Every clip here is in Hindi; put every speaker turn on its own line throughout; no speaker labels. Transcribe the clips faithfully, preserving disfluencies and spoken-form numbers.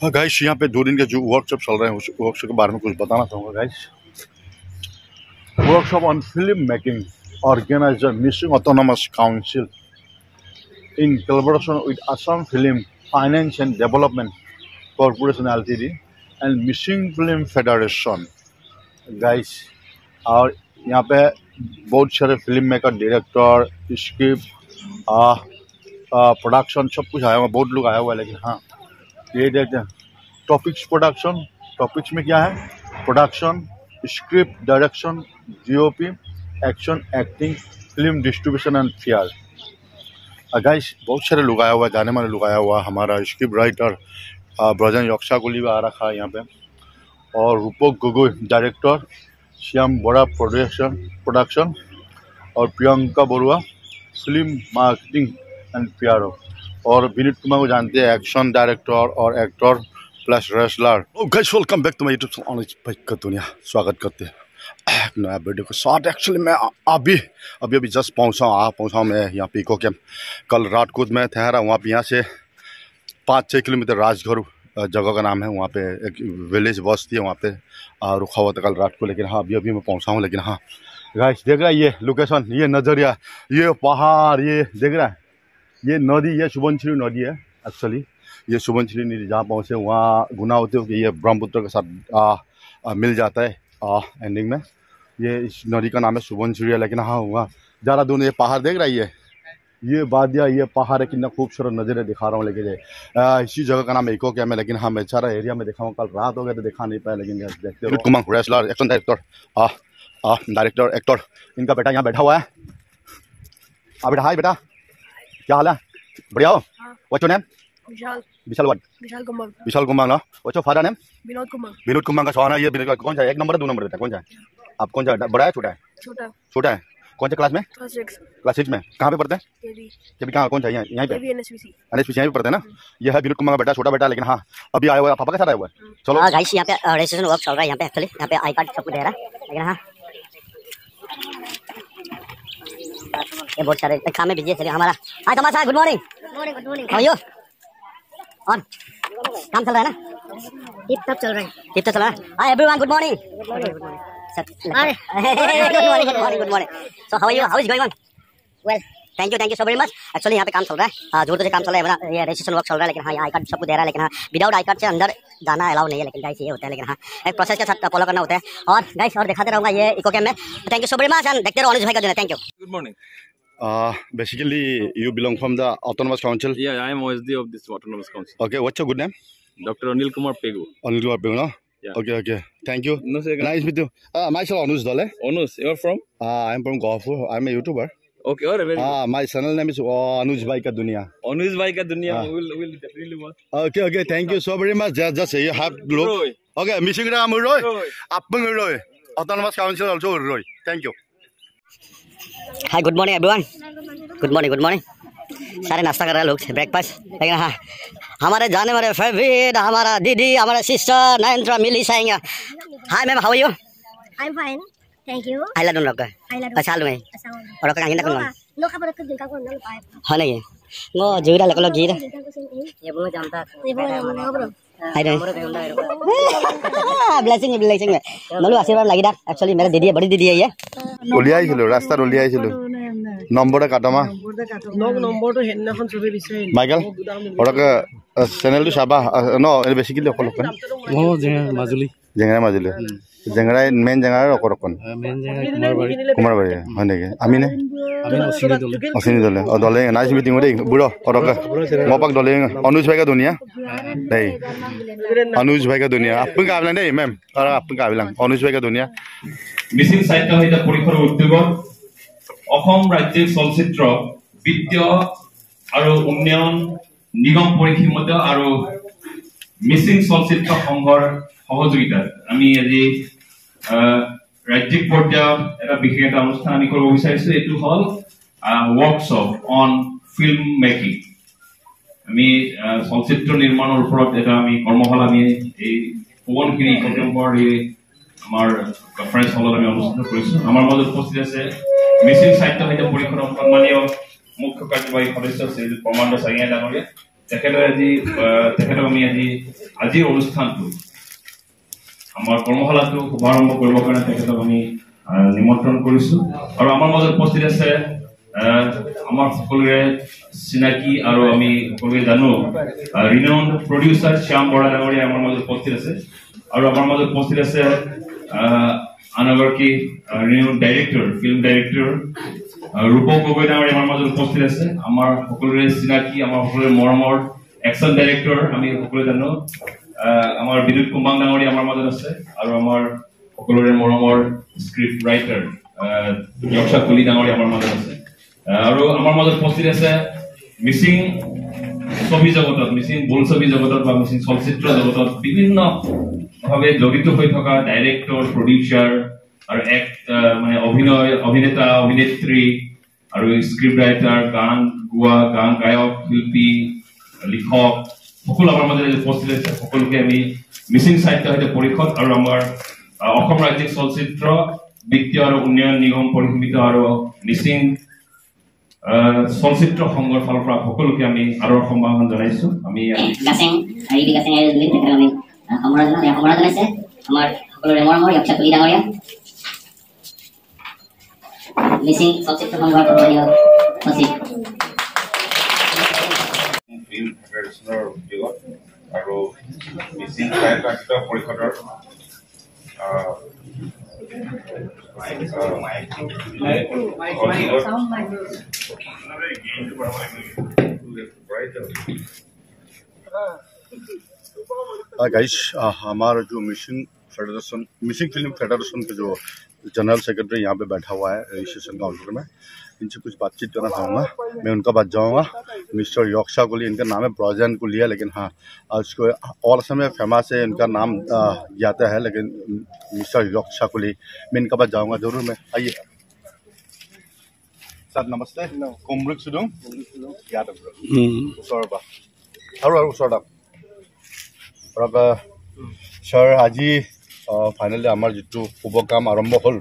गाइस यहाँ पे दो दिन का जो वर्कशॉप चल रहे हैं उस वर्कशॉप के बारे में कुछ बताना चाहूँगा guys. Workshop on film making organiser Mising autonomous council in collaboration with Assam film finance and development corporation LTD and Mising film federation guys. और यहाँ पे बहुत सारे film maker, director, script, production सब कुछ आया हुआ, बहुत लोग आया हुआ है। लेकिन हाँ ये देखते हैं टॉपिक्स प्रोडक्शन, टॉपिक्स में क्या है production, script, direction, DOP, action, acting, film distribution and fair. Guys बहुत सारे लोग आया हुआ है, जाने माने लोग आया हुआ है। हमारा स्क्रिप्ट राइटर ब्रजन यक्षा गोली भी आ रखा है यहाँ पे, और रूपक गोगोई डायरेक्टर, श्याम बड़ा प्रोडक्शन प्रोडक्शन और Priyanka Barua film marketing and PR, और विनीत कुमार को जानते हैं एक्शन डायरेक्टर और actor plus wrestler. Guys welcome back to my YouTube channel भाई का दुनिया। स्वागत करते हैं एक नया वीडियो के साथ। एक्चुअली मैं अभी अभी अभी जस्ट पहुंचा आ पहुंचा मैं यहाँ पे इको कैंप। कल रात को मैं ठहरा वहाँ पे, यहाँ से पाँच छः किलोमीटर राजघर जगह का नाम है, वहाँ पे एक विलेज बस्ती है, वहाँ पे रुका हुआ था कल रात को। लेकिन हाँ अभी अभी मैं पहुँचा हूँ। लेकिन हाँ गाइस देख रहा है ये लोकेशन, ये नज़रिया, ये पहाड़, ये देख रहा है ये नदी, ये सुबनसिरी नदी है। एक्चुअली ये सुबनसिरी नदी जहाँ पहुँचे वहाँ गुना होते हो कि ये ब्रह्मपुत्र के साथ आ, आ, मिल जाता है आ, एंडिंग में। ये इस नदी का नाम है सुबनसिरी। लेकिन हाँ वहाँ ज़्यादा दूर ये पहाड़ देख रहा है, ये ये वादिया, ये पहाड़ है, कितना खूबसूरत नज़ारे दिखा रहा हूँ। लेकिन इसी जगह का नाम है इको कैंप है। लेकिन हाँ मैं सारा एरिया में देखा हूँ, कल रात हो गया तो दिखा नहीं पाया। लेकिन देखते हो Kumar wrestler, action director, director, actor, इनका बेटा यहाँ बैठा हुआ है। हाँ बेटा, हाय बेटा, क्या हाल है? बढ़िया हो? What's your name? Vishal. Vishal what? Vishal Kumar. Vishal Kumar ना? What's your father name? Vinod Kumar. Vinod Kumar का सोन है। ये कौन सा है? एक नंबर है, दो नंबर है, कौन सा है? आप कौन सा, बड़ा है छोटा है? छोटा। छोटा है। कौन सा क्लास में? Class six. क्लास सिक्स में। कहाँ पे पढ़ते हैं? केबी। केबी कहाँ, कौन सा? यहाँ यहीं पे? एनएसपीसी। एनएसपीसी यहीं पे पढ़ते हैं ना? ये है विनोद कुमार का बेटा, छोटा बेटा। लेकिन हाँ अभी आया हुआ है, पापा के साथ आया हुआ है। चलो
हाँ गाइस यहाँ पे रजिस्ट्रेशन वर्क चल रहा है। यहाँ पे एक्चुअली यहाँ पे आई कार्ड सब कुछ दे रहा है। लेकिन हाँ ये बहुत सारे काम में बिजी है हमारा। हाय तमाशा, good morning. Good morning. How are you? और काम चल रहा है ना? टिप टॉप चल रहा है। टिप टॉप चल रहा है। Hi everyone, good morning. Good morning. Good morning. Good morning. Good morning. Good morning. So how are you? How is going on? Well, thank you, thank you so very much. Actually यहाँ पे काम चल रहा है, हाँ जोर से काम चल रहा है बना, ये रजिस्ट्रेशन वर्क चल रहा है। लेकिन हाँ आई कार्ड सबको दे रहा है। लेकिन हाँ विदाउट आई कार्ड से अंदर जाना अलाउ नहीं है। लेकिन गाइस ये होता है। लेकिन हाँ एक प्रोसेस के साथ फॉलो करना होता है। और गाइस और दिखाते रहूँगा ये इको कैंप में। Thank you so very much and देखते रहो अनुज भाई का दिन। Thank you.
Good morning.
Uh, basically, you belong from the Autonomous Council?
Yeah, I am O S D of this Autonomous Council.
Okay, what's your good name?
Doctor Anil Kumar Pegu.
Anil Kumar Pegu, no?
Yeah.
Okay, okay. Thank you.
No, sir.
Nice meet you. Uh, myself Anuj Dole.
Anuj, you are from?
Uh, I'm from Gopur. I'm a YouTuber.
Okay, all right. Very
Uh, my channel name is uh, Anuj Bhai Ka Dunia.
good. Anuj Bhai ka dunia.
Ah.
We will, we will definitely watch.
Okay, okay. Thank you so very much. Just, just say you have look.
Roy.
Okay, missing Ram Roy.
Roy.
Appang Roy. Autonomous Council also Roy. Thank you.
Hi good morning everyone. Good morning. Good morning. सारे नाश्ता कर रहे हैं लोग, ब्रेकफास्ट। लेकिन हाँ हमारे जाने वाले फेवरेट, हमारा दीदी, हमारा सिस्टर नयनत्रा मिली saying. Hi ma'am, how are you?
I am fine, thank you.
I love doctor.
I love
अच्छा लुंगे और डॉक्टर कहीं ना कहीं
लो खबर कर दिन का को ना पाए
हाँ नहीं वो जीरा लग लो जीरा
ये वो जानता ये वो ब्रो
हाय रे ब्लेसिंग ब्लेसिंग मलु आशीर्वाद लगी डाक। एक्चुअली मेरे दीदी है, बड़ी दीदी है ये।
উলিয়াই ছিল ৰাস্তাত উলিয়াই ছিল নম্বৰটা কাটমা
নম্বৰটো হেদিনাখন চবে বিচাৰি
মাইকেল ওৰকে চেনেলটো চাবা ন বেছিকলি অকল অকল
অ মাজুলী
জেংৰা মাজুলী জেংৰাই মেইন জেংৰাৰ অকল অকল
মেইন জেগা কুমাৰবাৰী
কুমাৰবাৰী হয় নেকি? আমি নে
আমি অচিনি দলে
অচিনি দলে অ দলে নাইস মিটিং দেই বুঢ়ো ওৰকে মই পাক দলে অনুজ ভাই কা দুনিয়া দেই অনুজ ভাই কা দুনিয়া আপুনি কা আবলাং দেই মেম আৰু আপুনি কা আবলাং অনুজ ভাই কা দুনিয়া
মিছিল সাহিত্য সাহিত্য পৰীক্ষাৰ উদ্যোগত অসম ৰাজ্যিক চলচ্চিত্ৰ বিত্তীয় আৰু উন্নয়ন নিগম পৰিষদ আৰু মিচিং চলচ্চিত্ৰ সংঘৰ সহযোগিতাত আমি আজি ৰাজ্যিক পৰ্যায়ত এটা বিশেষ এটা অনুষ্ঠান আমি কৰিব বিচাৰিছো। এইটো হ'ল ৱৰ্কশ্বপ অন ফিল্ম মেকিং। আমি চলচ্চিত্ৰ নিৰ্মাণৰ ওপৰত এটা আমি কৰ্মশালা আমি এই ভৱনখিনি ইকোকেম্পৰ এই আমাৰ কনফাৰেন্স হলত আমি অনুষ্ঠিত কৰিছো। আমাৰ মাজত উপস্থিত আছে মিচিং সাহিত্য সাহিত্য পৰিষদৰ সন্মানীয় মুখ্য কাৰ্যবাহী সদস্য শ্ৰী প্ৰমাণ্ড চাৰিয়া ডাঙৰীয়া, তেখেতৰ আজি তেখেতক আমি আজি আজিৰ অনুষ্ঠানটো আমাৰ কৰ্মশালাটো শুভাৰম্ভ কৰিবৰ কাৰণে তেখেতক আমি নিমন্ত্ৰণ কৰিছো আৰু আমাৰ মাজত উপস্থিত আছে আমাৰ সকলোৰে চিনাকি আৰু আমি সকলোৱে জানো ৰিনাউণ্ড প্ৰডিউচাৰ শ্যাম বৰা ডাঙৰীয়া আমাৰ মাজত উপস্থিত আছে আৰু আমাৰ মাজত উপস্থিত আছে আনগৰাকী renowned director film director Rupak Gogoi ডাঙৰীয়া আমাৰ মাজত উপস্থিত আছে আমাৰ সকলোৰে চিনাকি আমাৰ সকলোৰে মৰমৰ একশ্যন ডাইৰেক্টৰ আমি সকলোৱে জানো আমাৰ বিদ্যুৎ কুমাং ডাঙৰীয়া আমাৰ মাজত আছে আৰু আমাৰ সকলোৰে মৰমৰ স্ক্ৰিপ্ট ৰাইটাৰ যক্ষা কলি ডাঙৰীয়া আমাৰ মাজত আছে আৰু আমাৰ মাজত উপস্থিত আছে মিচিং ছবি জগতত মিচিং বোলছবি জগতত বা মিচিং চলচ্চিত্ৰ জগতত বিভিন্ন ভাৱে জড়িত হৈ থকা ডাইৰেক্টৰ প্ৰডিউচাৰ আৰু এক মানে অভিনয় অভিনেতা অভিনেত্ৰী আৰু স্ক্ৰিপ্ট ৰাইটাৰ গান গোৱা গান গায়ক শিল্পী লিখক সকলো আমাৰ মাজত উপস্থিত আছে সকলোকে আমি মিচিং সাহিত্য সাহিত্য পৰিষদ আৰু আমাৰ অসম ৰাজ্যিক চলচ্চিত্ৰ বিত্তীয় আৰু উন্নয়ন নিগম পৰিসমিত আৰু মিচিং চলচ্চিত্ৰ সংঘৰ ফালৰ পৰা সকলোকে আমি আৰু সম্ভাৱনা জনাইছো আমি
গাছেং হেৰি গাছেং এই দুই তেখেত আমি সমাৰাধনা সমাৰাধনা জনাইছে আমাৰ সকলোৰে মৰমৰ যক্ষা কলি ডাঙৰীয়া মিচিং চলচ্চিত্ৰ সংঘৰ সভাপতি সচিব
ফিল্ম ফেডাৰেশ্যনৰ উদ্যোগত আৰু মিচিং সাহিত্য সাহিত্য পৰিষদৰ
गाइस हमारा जो Mising federation Mising film federation के जो जनरल सेक्रेटरी यहाँ पे बैठा हुआ है रजिस्ट्रेशन काउंटर में इनसे कुछ बातचीत करना चाहूँगा मैं उनका बात जाऊँगा मिस्टर यक्षा कोहली इनका नाम है ब्रॉजन को लिया लेकिन हाँ आज को ऑल असम में फेमस है इनका नाम जाता है लेकिन मिस्टर यक्षा कोहली मैं इनका बात जाऊँगा जरूर मैं आइए सर नमस्ते कुमरुक सुदुम याद ওচৰবা আৰু আৰু ওচৰটা सर आज फाइनली आम जी शुभ काम आरम्भ हल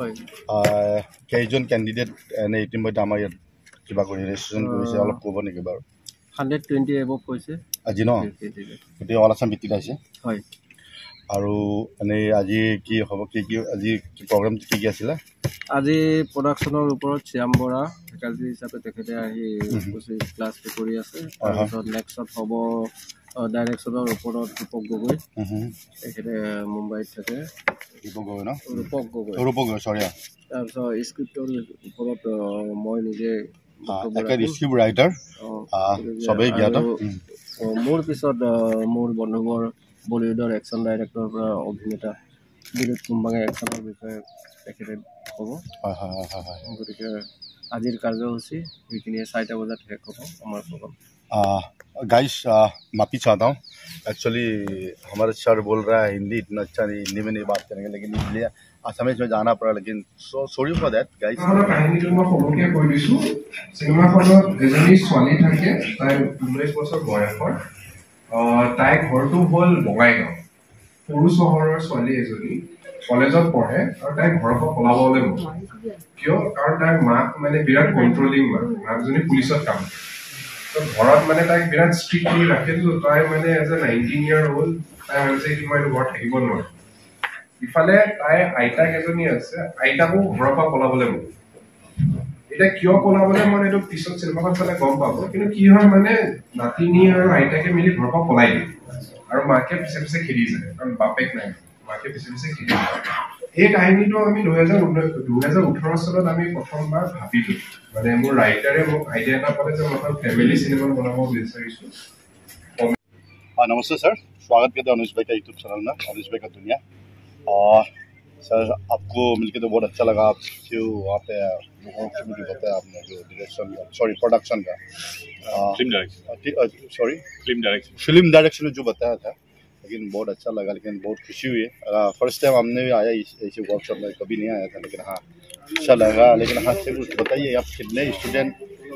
कईजन कैंडिडेट एने इतिम्य आम इतना क्या रेजिस्ट्रेशन अलग कब निकी बार
হাণ্ড্ৰেড টুৱেণ্টি এবভ কৈছে
আজি ন গোটেই অল আছাম ভিত্তিত আহিছে
হয়
আৰু এনে আজি কি হ'ব কি কি আজি প্ৰগ্ৰাম কি কি আছিলে
আজি প্ৰডাকশ্যনৰ ওপৰত শ্যাম বৰা ফেকাল্টি হিচাপে তেখেতে আহি ক্লাছ কৰি আছে তাৰপিছত নেক্সট হ'ব ডাইৰেকশ্যনৰ ওপৰত ৰূপক গগৈ তেখেতে মুম্বাইত থাকে
ৰূপক গগৈ ন
ৰূপক গগৈ
ৰূপক গগৈ চৰি
তাৰপিছত স্ক্ৰিপ্টৰ ওপৰত মই নিজে
স্ক্ৰিপ্ট ৰাইটাৰ সবেই জ্ঞাত
মোৰ পিছত মোৰ বন্ধুবৰ বলিউডৰ একশ্যন ডাইৰেক্টৰৰ পৰা অভিনেতা বিদ্যুৎ কুম্বাঙে একশ্যনৰ বিষয়ে তেখেতে ক'ব
হয় হয় হয় হয়
গতিকে আজিৰ কাৰ্যসূচী সেইখিনিয়ে চাৰিটা বজাত শেষ হ'ব আমাৰ প্ৰগ্ৰাম
गाइस माफी चाहता हूँ एक्चुअली हमारा सर बोल रहा है हिंदी इतना अच्छा नहीं हिंदी में नहीं बात करेंगे लेकिन इसलिए असमिज में जाना पड़ा लेकिन so sorry for that guys
কাহিনীটো মই সৰুকে কৈ দিছো চিনেমাখনত এজনী ছোৱালী থাকে তাই ঊনৈছ বছৰ বয়সৰ তাই ঘৰটো হ'ল বঙাইগাঁও সৰু চহৰৰ ছোৱালী এজনী কলেজত পঢ়ে আৰু তাই ঘৰৰ পৰা পলাবলৈ মন কিয় কাৰণ তাইৰ মাক মানে বিৰাট কণ্ট্ৰলিং মাক মাকজনী পুলিচত কাম কৰে ঘৰত মানে তাইক বিৰাট ষ্ট্ৰিক্টলি ৰাখে তাই মানে as a nineteen year old তাই ভাবিছে কি মই ঘৰত থাকিব নোৱাৰো ইফালে তাই আইতাক এজনী আছে আইতাকো ঘৰৰ পৰা পলাবলৈ মন এটা কিয় পলাবলৈ মন এইটো পিছত চিনেমাখন চালে গম পাব কিন্তু কি হয় মানে নাতিনী আৰু আইতাকে মিলি ঘৰৰ পৰা পলাই দিয়ে আৰু মাকে পিছে পিছে খেদি যায় কাৰণ বাপেক নাই মাকে পিছে পিছে খেদি যায় এই কাহিনীটো আমি দুহেজাৰ ওঠৰ চনত আমি প্ৰথমবাৰ ভাবিলো মানে মোৰ ৰাইটাৰে মোক আইডিয়া এটা পালে যে মই ফেমিলি চিনেমা বনাব বিচাৰিছো
नमस्ते सर स्वागत करते हैं अनुज भाई का यूट्यूब चैनल में अनुज भाई का दुनिया और सर आपको मिलकर तो बहुत अच्छा लगा आप क्यों वहाँ पे जो बताया आपने जो डायरेक्शन सॉरी प्रोडक्शन का
film direction
sorry
film direction
film direction जो बताया था लेकिन बहुत अच्छा लगा लेकिन बहुत खुशी हुई है फर्स्ट टाइम हमने भी आया ऐसे वर्कशॉप में कभी नहीं आया था लेकिन हाँ अच्छा लगा लेकिन हाँ से कुछ बताइए आप कितने स्टूडेंट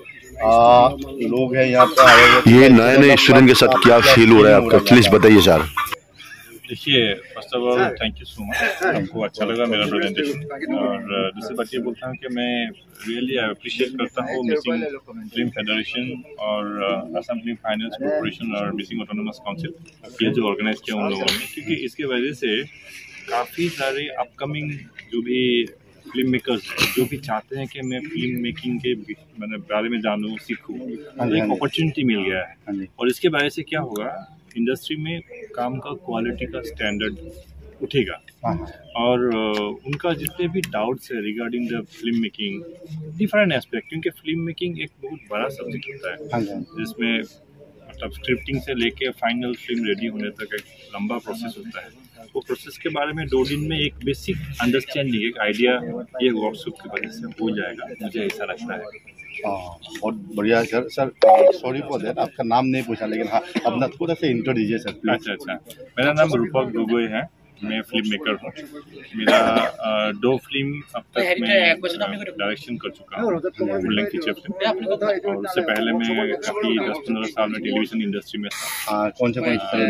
लोग हैं यहाँ पे आए हुए
ये नए नए स्टूडेंट के साथ क्या फील हो रहा है आपका प्लीज बताइए सर
देखिए, first of all thank you so much, हमको अच्छा लगा मेरा प्रेजेंटेशन। और दूसरी बात ये बोलता हूँ कि मैं रियली अप्रिशिएट करता हूँ मिसिंग फिल्म फेडरेशन और असम फिल्म फाइनेंस कॉर्पोरेशन और मिसिंग ऑटोनोमस काउंसिल, ये जो ऑर्गेनाइज किया उन लोगों ने, क्योंकि इसके वजह से काफ़ी सारे अपकमिंग जो भी फिल्म मेकर्स जो भी चाहते हैं कि मैं फिल्म मेकिंग के मैंने बारे में जानूँ, सीखूँ, तो एक अपॉर्चुनिटी मिल गया है। और इसके वजह से क्या होगा, इंडस्ट्री में काम का क्वालिटी का स्टैंडर्ड उठेगा। और उनका जितने भी डाउट्स है regarding the film making different aspect, क्योंकि फिल्म मेकिंग एक बहुत बड़ा सब्जेक्ट होता है जिसमें मतलब स्क्रिप्टिंग से लेके फाइनल फिल्म रेडी होने तक एक लंबा प्रोसेस होता है। वो प्रोसेस के बारे में दो दिन में एक बेसिक अंडरस्टैंडिंग, एक आइडिया ये वर्कशॉप की वजह से हो जाएगा, मुझे ऐसा लगता है।
हाँ, बहुत बढ़िया sir. Sir sorry for that, आपका नाम नहीं पूछा, लेकिन हाँ अपना थोड़ा सा इंट्रो दीजिए सर प्लीज।
अच्छा अच्छा, मेरा नाम रूपक गोगोई है, मैं फिल्म मेकर हूँ। मेरा आ, दो फिल्म अब तक मैं डायरेक्शन कर चुका हूँ, फुल लेंथ फीचर फिल्म। और उससे पहले मैं काफ़ी दस पंद्रह साल में टेलीविजन इंडस्ट्री में था।
हाँ, कौन से कौन से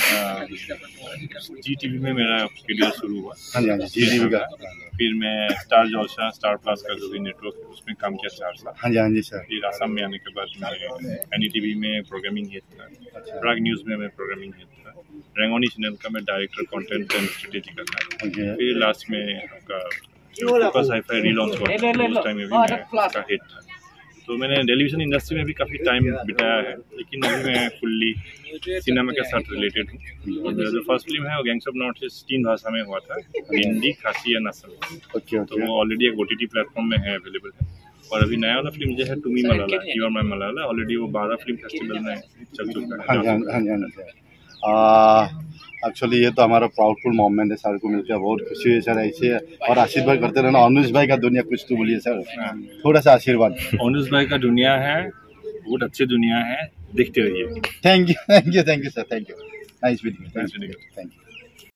जी टीवी में मेरा करियर शुरू हुआ।
हाँ जी हाँ जी, जी टीवी का।
फिर मैं स्टार जलसा, स्टार प्लस का जो भी नेटवर्क है उसमें काम किया चार साल।
हाँ जी हाँ जी सर।
फिर आसाम में आने के बाद मैं एनी टीवी में प्रोग्रामिंग हेड था, प्राग न्यूज़ में मैं प्रोग्रामिंग हेड था, रेंगोनी चैनल का मैं डायरेक्टर कंटेंट एंड स्ट्रेटेजी का था। फिर लास्ट में आपका फोकस हाई-फाई रिलॉन्च हुआ, उस टाइम में भी मैं उसका हेड था। तो मैंने टेलीविजन इंडस्ट्री में भी काफ़ी टाइम बिताया है, लेकिन अभी मैं फुल्ली सिनेमा के साथ रिलेटेड हूँ। और जो फर्स्ट फिल्म है वो गैंग्स ऑफ नॉर्थ ईस्ट तीन भाषा में हुआ था, हिंदी, खासी एंड असम। तो वो ऑलरेडी एक ओ टी टी प्लेटफॉर्म में है, अवेलेबल है। और अभी नया वाला फिल्म जो है तुमी Malala, you are my Malala, already वो बारह फिल्म फेस्टिवल में चल चुका है।
हाँ जी हाँ जी। एक्चुअली ये तो हमारा प्राउडफुल मोमेंट है, सर को मिलकर बहुत खुशी हुई सर। ऐसे और आशीर्वाद करते रहना। अनुज भाई का दुनिया कुछ तो बोलिए सर, थोड़ा सा आशीर्वाद।
अनुज भाई का दुनिया है, बहुत अच्छी दुनिया है, देखते रहिए।
Thank you thank you thank you sir, thank you, nice meeting, thank you.